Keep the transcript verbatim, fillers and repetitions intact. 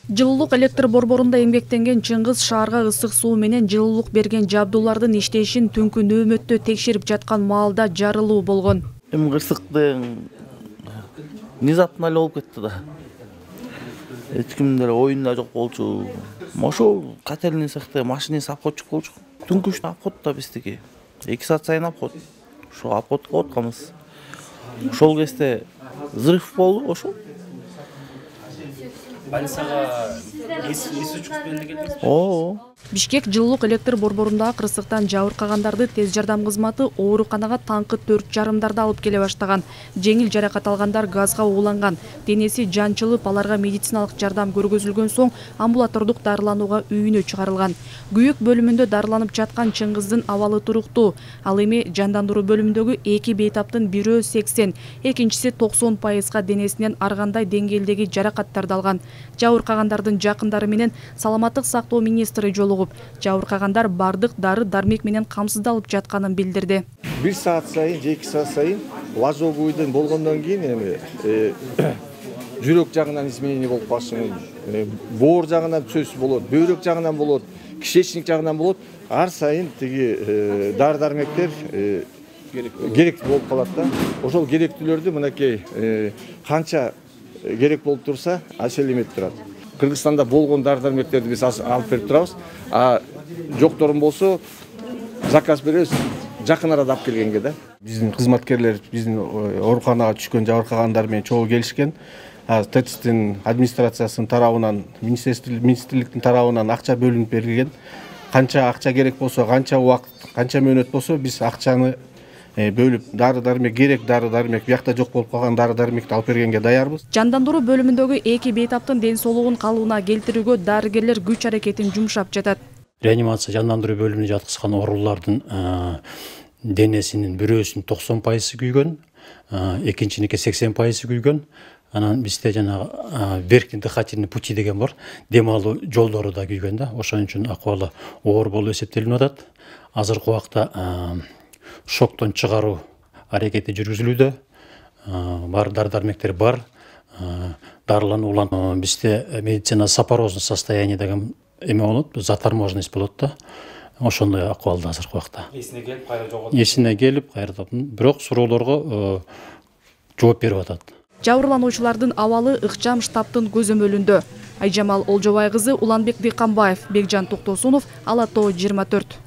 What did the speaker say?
Жылуулук электр борборунда эмгектенген Чыңгыз шаарга ысык суу менен жылуулук берген жабдуулардын иштешин түнкү нөөмөттө текшерип жаткан маалда жарылуу болгон. Эми кырсыктын внезапно эле болуп кетти да. Эч кимдин деле оюнда жок болчу. Ошол котельный цехте машинасы обходчик болчу. Түнкү обходто биздики. эки саат сайын обход. Ошо обходко отканбыз. Ошол кезде взрыв болду ошол. Больницага эс үчүк менен келдиңиз? Оо. Бишкек жылуулук электр борборундагы кырсыктан жабыркагандарды тез жардам кызматы ооруканага таңкы төрт жарымдарда алып келе баштаган. Жеңил жаракат алгандар газга ууланган. Денеси жанчылып, аларга медициналык жардам көргөзүлгөн соң амбулатордук дарыланууга үйүнө чыгарылган. Күйөк бөлүмүндө дарыланып жаткан Чыңгыздын абалы туруктуу. Ал эми жандандыруу бөлүмүндөгү эки бейтаптын бирөө сексен, экинчиси токсон пайызга денесинен ар кандай деңгээлдеги жаракаттарды алган. Жабыркагандардын жакындары менен саламаттык сактоо министри жолугуп, жабыркагандар бардык дары дармек менен камсыздалып жатканын билдирди. бир саат сайын, эки саат сайын ожогуйдун болгондон кийин эми жүрөк жагынан изменение болуп калышы мүмкүн. Боор жагынан сөзсүз болот, бөйрөк жагынан болот, кишечник жагынан болот. Ар сайын тиги дары дармектер керектүү болуп калат да. Ошол керектүүлөрдү мынакей канча керек болуп турса, ошол эметип турат. Кыргызстанда болгон дары дармектерди биз алып берип турабыз. А жокторун болсо заказ беребиз, жакын арада алып келгенге да. Биздин кызматкерлер биздин ооруканага түшкөн жабыркагандар менен чогуу келишкен. ТЭЦтин администрациясынын тарабынан, министрликтин тарабынан акча бөлүнүп берилген. Канча акча керек болсо, канча убакыт, канча мөөнөт болсо, биз акчаны бөлүп дары дармек керек дары дармек биякта жок болуп калган дары дармекти алып бергенге даярбыз. Жандандыруу бөлүмүндөгү эки бейтаптын ден соолугун калыбына келтирүүгө дарыгерлер күч аракетин жумшап жатат. Реанимация жандандыруу бөлүмүнө жаткызган оорулардын денесинин бирөөсүнүн токсон пайызы күйгөн, экинчиники сексен пайызы күйгөн. Анан бизде жанагы верхний дыхательный пути деген бар, дем алуу жолдору да күйгөн да. Ошон үчүн акыбалы оор болуп эсептелип атат. Азыркы убакта шоктон чыгаруу аракети жүргүзүлүүдө. Бар дары дармектер бар. Дарылануу улан бизде медицина сапорозный состояние деген эме болот, заторможенность болот да. Ошондой акыбалда азыркы убакта. Эсине келип, кайра жоготуп. Эсине келип, кайра бирок суроолорго жооп берип атат. Жабырлануучулардын абалы ыкчам штабтын көзөмөлүндө. Айжамал Олжобай кызы, Уланбек Дыйканбаев, Бекжан Токтосунов, Ала Тоо жыйырма төрт.